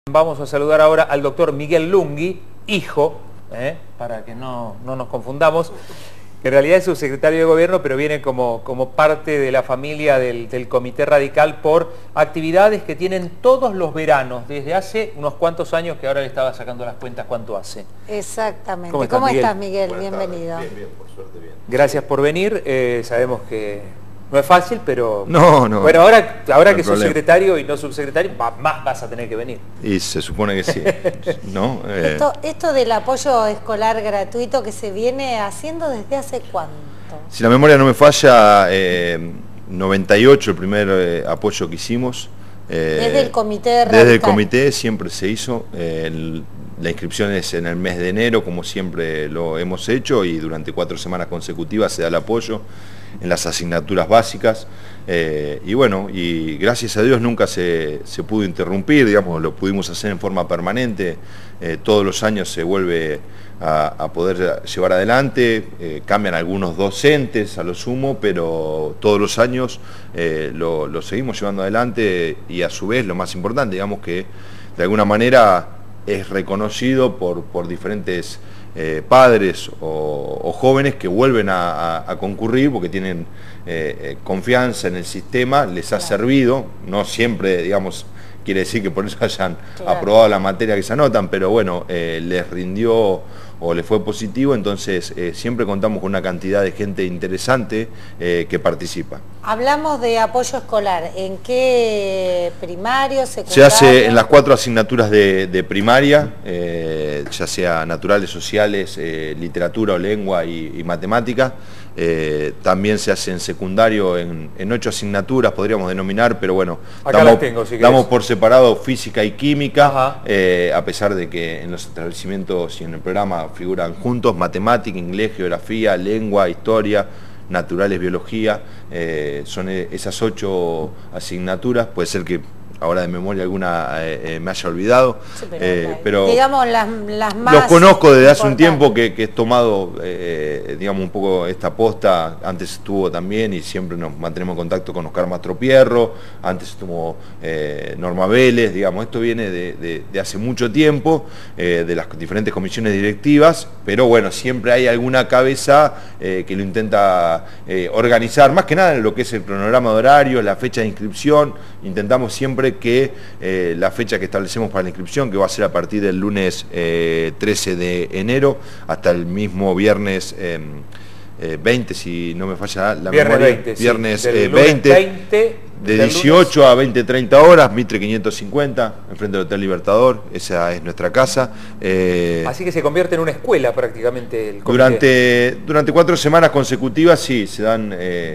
Vamos a saludar ahora al doctor Miguel Lungui, hijo, para que no nos confundamos, que en realidad es subsecretario de Gobierno, pero viene como parte de la familia del Comité Radical por actividades que tienen todos los veranos, desde hace unos cuantos años, que ahora le estaba sacando las cuentas cuánto hace. Exactamente. ¿Cómo estás, Miguel? Buenas Bienvenido. tardes. Bien, por suerte bien. Gracias por venir, sabemos que no es fácil, pero... No. Bueno, ahora que sos problema. secretario y no subsecretario, más vas a tener que venir. Y se supone que sí, ¿no? Esto del apoyo escolar gratuito que se viene haciendo ¿desde hace cuánto? Si la memoria no me falla, 98 el primer apoyo que hicimos. Desde el comité radical. Desde el comité siempre se hizo. La inscripción es en el mes de enero, como siempre lo hemos hecho, y durante 4 semanas consecutivas se da el apoyo en las asignaturas básicas. Y bueno, y gracias a Dios nunca se pudo interrumpir, digamos, lo pudimos hacer en forma permanente. Todos los años se vuelve a poder llevar adelante, cambian algunos docentes a lo sumo, pero todos los años lo seguimos llevando adelante, y a su vez lo más importante, digamos, que de alguna manera es reconocido por diferentes padres o jóvenes que vuelven a concurrir porque tienen confianza en el sistema, les ha servido, no siempre, digamos, quiere decir que por eso hayan aprobado la materia que se anotan, pero bueno, les rindió o les fue positivo, entonces siempre contamos con una cantidad de gente interesante que participa. Hablamos de apoyo escolar, ¿en qué primario, secundario? Se hace en las 4 asignaturas de primaria, ya sea naturales, sociales, literatura o lengua y matemática. También se hace en secundario en 8 asignaturas, podríamos denominar, pero bueno, damos por separado física y química, a pesar de que en los establecimientos y en el programa figuran juntos matemática, inglés, geografía, lengua, historia, naturales, biología. Son esas 8 asignaturas, puede ser que ahora de memoria alguna me haya olvidado, sí, pero digamos las más los conozco desde hace un importantes. tiempo que he tomado, digamos, un poco esta posta. Antes estuvo también, y siempre nos mantenemos en contacto con Oscar Mastropierro, antes estuvo Norma Vélez, digamos, esto viene de hace mucho tiempo, de las diferentes comisiones directivas, pero bueno, siempre hay alguna cabeza que lo intenta organizar, más que nada en lo que es el cronograma de horario, la fecha de inscripción. Intentamos siempre que la fecha que establecemos para la inscripción, que va a ser a partir del lunes 13 de enero hasta el mismo viernes 20, si no me falla la viernes memoria, 20, viernes sí, 20, de 18 a 20:30 horas, Mitre 550, enfrente del Hotel Libertador. Esa es nuestra casa. Así que se convierte en una escuela prácticamente el comité. Durante 4 semanas consecutivas, sí, se dan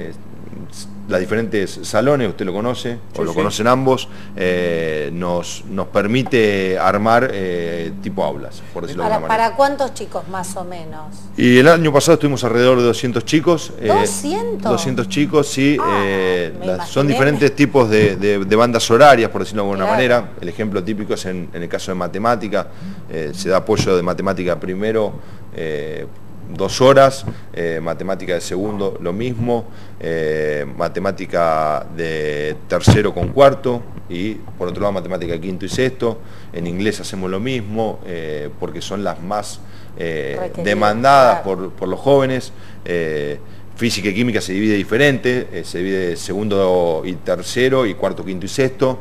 las diferentes salones, usted lo conoce, o lo conocen ambos, nos permite armar tipo aulas, por decirlo de alguna manera. ¿Para cuántos chicos más o menos? Y el año pasado estuvimos alrededor de 200 chicos. ¿200? 200 chicos, sí. Son imaginé. diferentes tipos de bandas horarias, por decirlo de alguna manera. El ejemplo típico es en el caso de matemática. Se da apoyo de matemática primero, 2 horas, matemática de segundo lo mismo, matemática de tercero con cuarto, y por otro lado matemática de quinto y sexto. En inglés hacemos lo mismo, porque son las más demandadas por los jóvenes. Física y química se divide diferente, se divide segundo y tercero, y cuarto, quinto y sexto.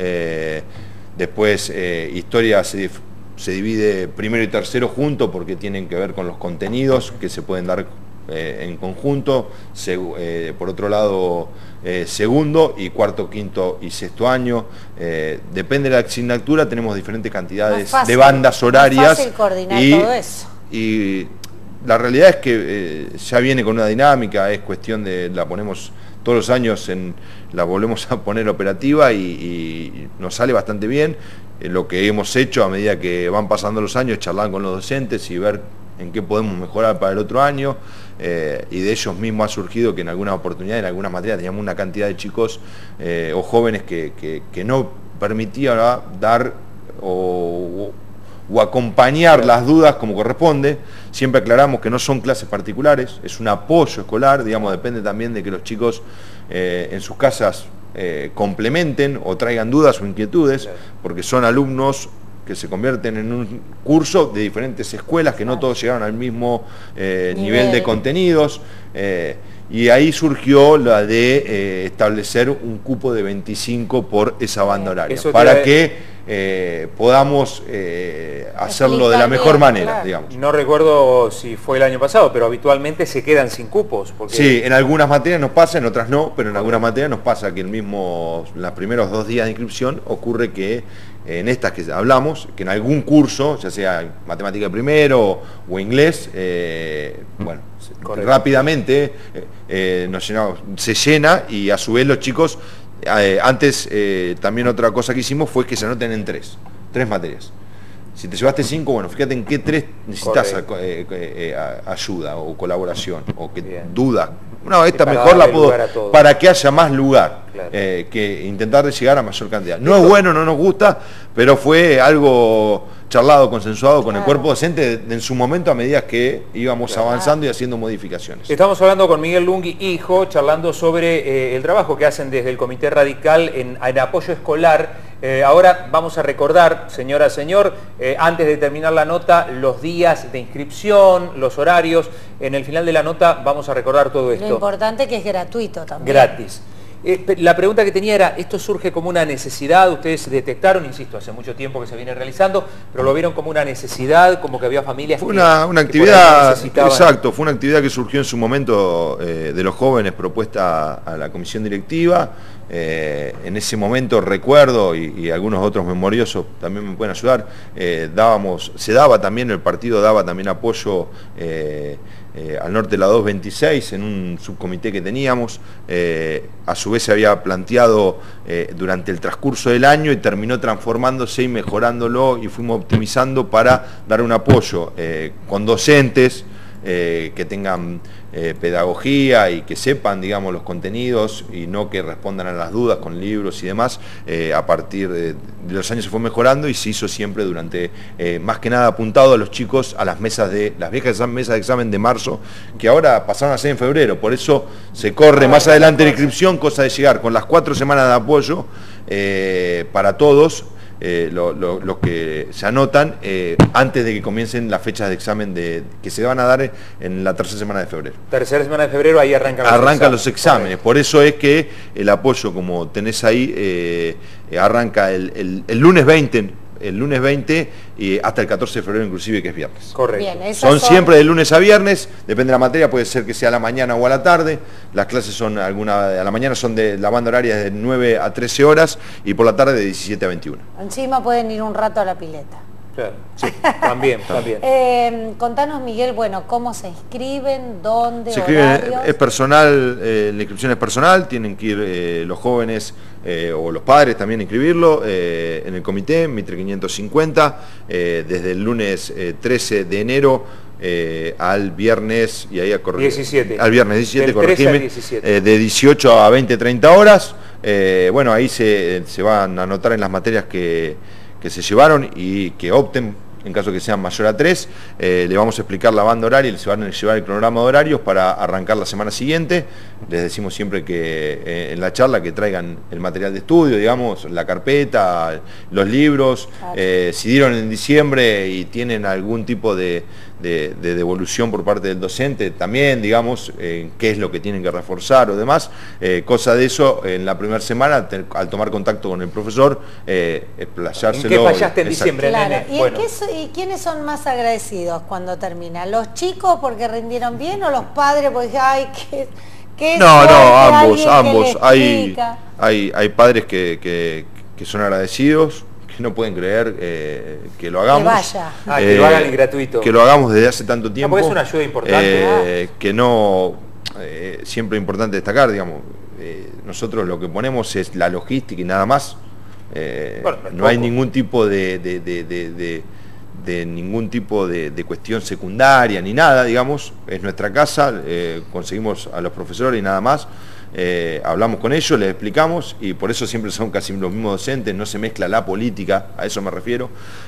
Después historia se divide primero y tercero junto, porque tienen que ver con los contenidos que se pueden dar en conjunto. Por otro lado, segundo y cuarto, quinto y sexto año. Depende de la asignatura, tenemos diferentes cantidades de bandas horarias. Es fácil coordinar todo eso. Y la realidad es que ya viene con una dinámica, es cuestión de, la ponemos todos los años, la volvemos a poner operativa, y nos sale bastante bien. Lo que hemos hecho a medida que van pasando los años, charlar con los docentes y ver en qué podemos mejorar para el otro año, y de ellos mismos ha surgido que en algunas oportunidades, en algunas materias, teníamos una cantidad de chicos o jóvenes que no permitían dar o acompañar las dudas como corresponde. Siempre aclaramos que no son clases particulares, es un apoyo escolar, digamos, depende también de que los chicos en sus casas complementen o traigan dudas o inquietudes, porque son alumnos que se convierten en un curso de diferentes escuelas, que no todos llegaron al mismo nivel de contenidos, y ahí surgió la de establecer un cupo de 25 por esa banda horaria, para que podamos hacerlo de la mejor manera, digamos. No recuerdo si fue el año pasado, pero habitualmente se quedan sin cupos. Porque... Sí, en algunas materias nos pasa, en otras no, pero en algunas materias nos pasa que los primeros 2 días de inscripción ocurre que en estas que hablamos, que en algún curso, ya sea matemática de primero o inglés, bueno, rápidamente se llena, y a su vez los chicos, antes también otra cosa que hicimos fue que se anoten en 3 materias. Si te llevaste 5, bueno, fíjate en qué 3 necesitas ayuda o colaboración, o que dudas. No, esta mejor la puedo, para que haya más lugar, que intentar de llegar a mayor cantidad. No es bueno, no nos gusta, pero fue algo charlado, consensuado con el cuerpo docente en su momento, a medida que íbamos avanzando y haciendo modificaciones. Estamos hablando con Miguel Lungui, hijo, charlando sobre el trabajo que hacen desde el Comité Radical en apoyo escolar. Ahora vamos a recordar, señora, señor, antes de terminar la nota, los días de inscripción, los horarios. En el final de la nota vamos a recordar todo esto. Lo importante que es gratuito también. Gratis. La pregunta que tenía era, ¿esto surge como una necesidad? Ustedes detectaron, insisto, hace mucho tiempo que se viene realizando, pero lo vieron como una necesidad, como que había familias fue una actividad, exacto, fue una actividad que surgió en su momento de los jóvenes, propuesta a la comisión directiva. En ese momento recuerdo, y algunos otros memoriosos también me pueden ayudar, el partido daba también apoyo al norte de la 226 en un subcomité que teníamos. A su vez se había planteado durante el transcurso del año y terminó transformándose y mejorándolo, y fuimos optimizando para dar un apoyo con docentes que tengan pedagogía y que sepan, digamos, los contenidos, y no que respondan a las dudas con libros y demás. A partir de los años se fue mejorando y se hizo siempre durante, más que nada apuntado a los chicos, a las viejas mesas de examen de marzo, que ahora pasaron a ser en febrero. Por eso se corre más adelante la inscripción, cosa de llegar con las 4 semanas de apoyo para todos. Los que se anotan antes de que comiencen las fechas de examen que se van a dar en la 3ª semana de febrero. 3ª semana de febrero, ahí arrancan los exámenes. Por eso es que el apoyo, como tenés ahí, arranca el lunes 20. El lunes 20 y hasta el 14 de febrero inclusive, que es viernes. Correcto. Bien, son siempre de lunes a viernes, depende de la materia, puede ser que sea a la mañana o a la tarde. Las clases son a la mañana son de la banda horaria de 9 a 13 horas y por la tarde de 17 a 21. Encima pueden ir un rato a la pileta. Claro, sí, también. Contanos, Miguel, bueno, ¿cómo se inscriben? ¿Dónde? Se inscriben, horarios? es personal, la inscripción es personal, tienen que ir los jóvenes o los padres también a inscribirlo en el comité, Mitre 550, desde el lunes 13 de enero al viernes, y ahí 17. Al viernes 17, corregime, 17. De 18 a 20-30 horas. Bueno, ahí se van a anotar en las materias que se llevaron y que opten, en caso que sean mayor a 3, le vamos a explicar la banda horaria y les van a llevar el cronograma de horarios para arrancar la semana siguiente. Les decimos siempre que en la charla que traigan el material de estudio, digamos, la carpeta, los libros. Si dieron en diciembre y tienen algún tipo de devolución por parte del docente, también, digamos, qué es lo que tienen que reforzar o demás. Cosa de eso, en la primera semana, al tomar contacto con el profesor, explayárselo. ¿En qué fallaste en diciembre, claro. nene? ¿Y, bueno. ¿Y quiénes son más agradecidos cuando termina? ¿Los chicos porque rindieron bien o los padres porque, ay, qué No, ambos. Hay Hay padres que son agradecidos, que no pueden creer que lo hagamos. Que vaya. Que lo hagan gratuito. Que lo hagamos desde hace tanto tiempo. Porque es una ayuda importante. Que no, siempre es importante destacar, digamos, nosotros lo que ponemos es la logística y nada más. No hay ningún tipo de cuestión secundaria ni nada, digamos. Es nuestra casa, conseguimos a los profesores y nada más. hablamos con ellos, les explicamos, y por eso siempre son casi los mismos docentes, no se mezcla la política, a eso me refiero.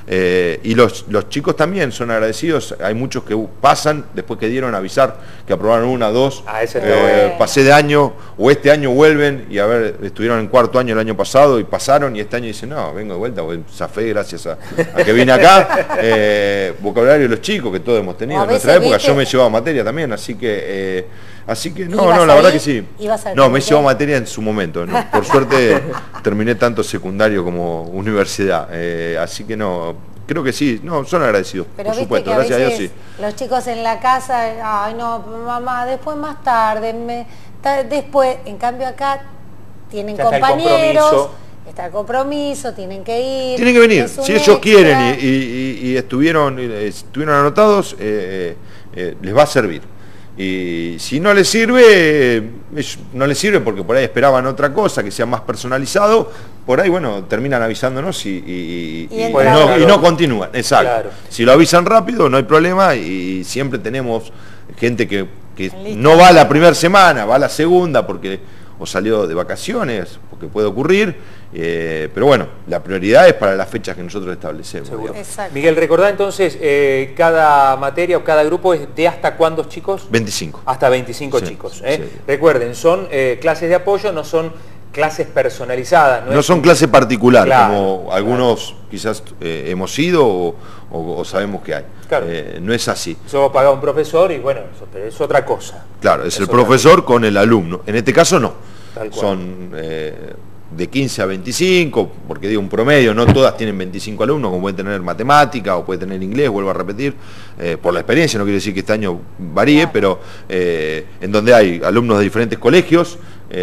Y los chicos también son agradecidos, hay muchos que pasan, después que dieron a avisar que aprobaron 1, 2, pasé de año, o este año vuelven, y a ver, estuvieron en 4º año el año pasado, y pasaron, y este año dicen, no, vengo de vuelta, zafé gracias a que vine acá. Vocabulario de los chicos, que todos hemos tenido en nuestra época, yo me he llevado materia también, así que no, la verdad que sí. No, me he llevado materia en su momento, ¿no? Por suerte terminé tanto secundario como universidad, así que no, creo que sí, no, son agradecidos, pero por supuesto, gracias a Dios sí. Los chicos en la casa, ay no, mamá, después más tarde, después, en cambio acá tienen compañeros, está el compromiso, tienen que ir. Tienen que venir, si ellos quieren y estuvieron anotados, les va a servir. Y si no les sirve, no les sirve porque por ahí esperaban otra cosa, que sea más personalizado, por ahí, bueno, terminan avisándonos y no continúan. Exacto. Claro. Si lo avisan rápido, no hay problema, y siempre tenemos gente que no va la primera semana, va la segunda porque o salió de vacaciones, porque puede ocurrir, pero bueno, la prioridad es para las fechas que nosotros establecemos. Miguel, recordá entonces, cada materia o cada grupo es de ¿hasta cuántos chicos? 25. Hasta 25 chicos. Sí. Recuerden, son clases de apoyo, no son clases personalizadas. No son clases particulares, claro, como algunos quizás hemos ido o sabemos que hay. Claro. No es así. Eso paga un profesor y bueno, eso es otra cosa. Claro, es el profesor con el alumno. En este caso no. Son de 15 a 25, porque digo un promedio, no todas tienen 25 alumnos, como pueden tener matemática o puede tener inglés, vuelvo a repetir, por la experiencia, no quiere decir que este año varíe, pero en donde hay alumnos de diferentes colegios,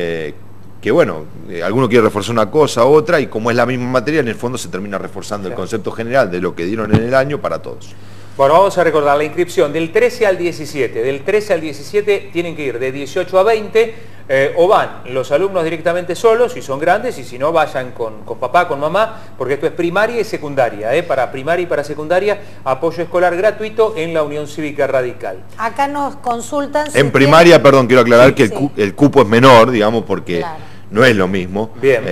que bueno, alguno quiere reforzar una cosa u otra, y como es la misma materia, en el fondo se termina reforzando el concepto general de lo que dieron en el año para todos. Bueno, vamos a recordar la inscripción del 13 al 17. Del 13 al 17 tienen que ir de 18 a 20, o van los alumnos directamente solos, si son grandes, y si no, vayan con papá, con mamá, porque esto es primaria y secundaria. Para primaria y para secundaria, apoyo escolar gratuito en la Unión Cívica Radical. Acá nos consultan... En primaria, perdón, quiero aclarar que el cupo es menor, digamos, porque... Claro. No es lo mismo. Bien.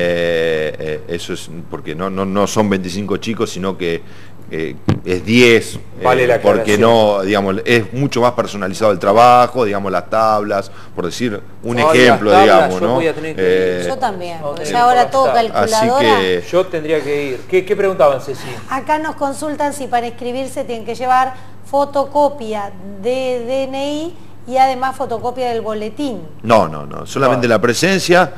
Eso es porque no son 25 chicos, sino que es 10, vale porque no, digamos, es mucho más personalizado el trabajo, digamos, las tablas, por decir un ejemplo, digamos, ¿no? Yo también, porque ya ahora todo calculadora. Así que yo tendría que ir. ¿Qué preguntaban, Ceci? Acá nos consultan si para inscribirse tienen que llevar fotocopia de DNI y además fotocopia del boletín. No, solamente la presencia,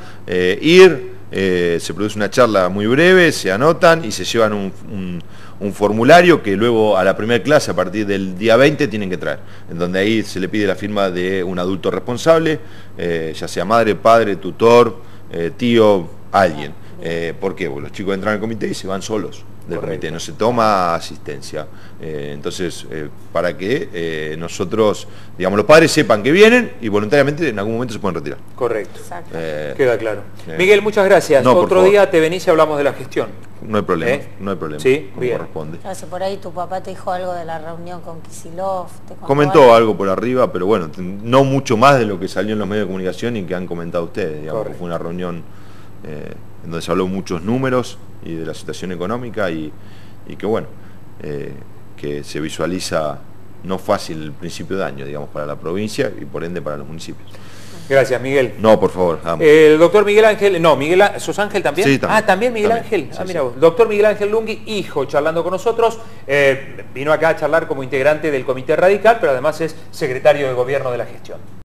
se produce una charla muy breve, se anotan y se llevan un formulario que luego a la primera clase, a partir del día 20, tienen que traer, en donde ahí se le pide la firma de un adulto responsable, ya sea madre, padre, tutor, tío, alguien. ¿Por qué? Porque los chicos entran al comité y se van solos del comité, no se toma asistencia. Entonces, para que nosotros, digamos, los padres sepan que vienen y voluntariamente en algún momento se pueden retirar. Correcto. Queda claro. Miguel, muchas gracias. Otro día te venís y hablamos de la gestión. No hay problema, no hay problema. Sí, como bien. Corresponde. Entonces, por ahí tu papá te dijo algo de la reunión con Kicillof. Comentó algo por arriba, pero bueno, no mucho más de lo que salió en los medios de comunicación y que han comentado ustedes. Digamos, fue una reunión en donde se habló muchos números y de la situación económica y que bueno, que se visualiza no fácil el principio de año, digamos, para la provincia y por ende para los municipios. Gracias, Miguel. No, por favor. Vamos. El doctor Miguel Ángel, ¿sos Ángel también? Sí, también. ¿También Miguel también. Ángel? Mira vos. Doctor Miguel Ángel Lungui, hijo, charlando con nosotros, vino acá a charlar como integrante del Comité Radical, pero además es secretario de Gobierno de la gestión.